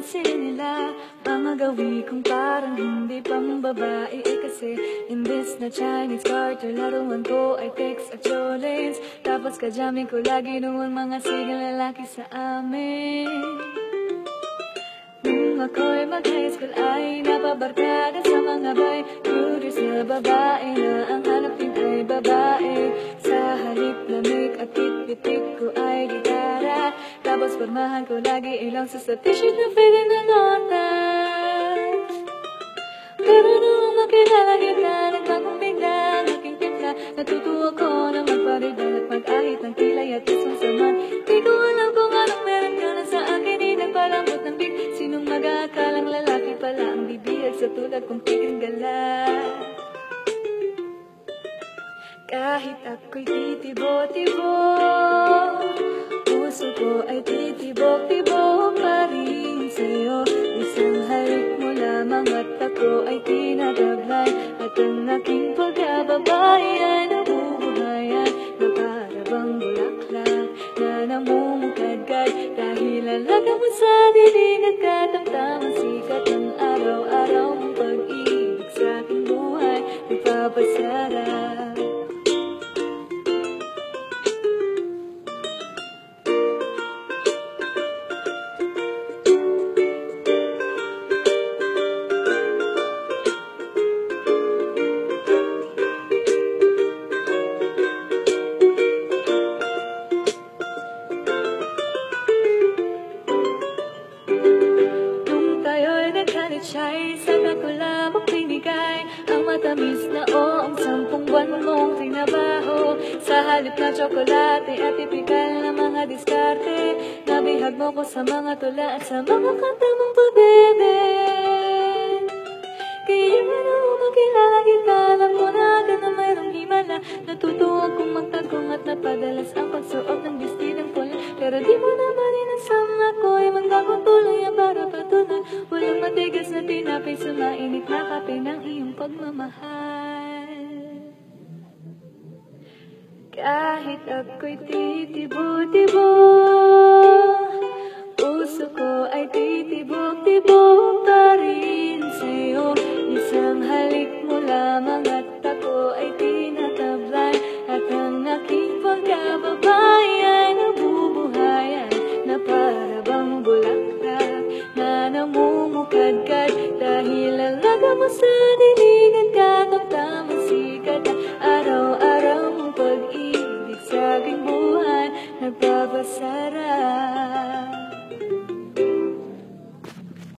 Papansin nila mga gawi kong parang hindi pambabae kasi imbes na Chinese carter, laruan ko ay text at cholens. Tapos kajamin ko lagi noon mga sigang lalaki sa amin. Nung ako'y mag-high school ay napabarkada sa mga bay curious na babae na ang hanapin ay babae. Sa halip lamig at pitik ko ay gitara. Tapos formahan ko lagi ilang sa t-shirt na feeling na notas. Pero nung makilala kita, nagbagong bigla ang aking timpla. Natutuwa ko na magparidal at mag-ahit ng kilay at isang saman. Di ko alam kung anong meron ka na sa akin, di nagpalambot ng big. Sinong mag-aakalang lalaki pala ang bibihag sa tulad kong tingala. Kahit ako'y titibo-tibo, puso ko ay titibo-tibo pa rin sa'yo. Isang halik mo lamang at ako ay tinataglay. At ang aking pagkababay ay nabubuhayan na para bang bulaklak na namumukadkad. Dahil alaga mo sa dilig at katamtamang sikat ng araw-araw mong pag-ibig sa aking buhay nagpapasarap. Siya'y saka ko lamang binigay ang matamis na ang 10 buwan mong trinabaho. Sa halip na tsokolate at tipikal na mga diskarte, nabihag mo ko sa mga tula at sa mga kanta mong pabebe. Kaya ano makilala kita, alam mo na agad na mayroong himala. Natutuwa kong magtagong at napadalas ang pagsuot ng bestidang pula. Pero di mo naman inasam ako'y manggagong tuloy ang para patunay. Walang matigas na tinapay sa mainit na kape ng iyong pagmamahal. Kahit ako'y titibo-tibo, puso ko ay titibok-tibo pa rin sa'yo. Isang halik mo lamang at ako ay tinatablay. At ang aking pagkababay ay nabubuhayan na para bang bulaklak na namumukadkad. Dahil alaga mo sa dilig at katamtamang sikat na araw-araw mong pag-ibig sa aking buhay nagpapasarap.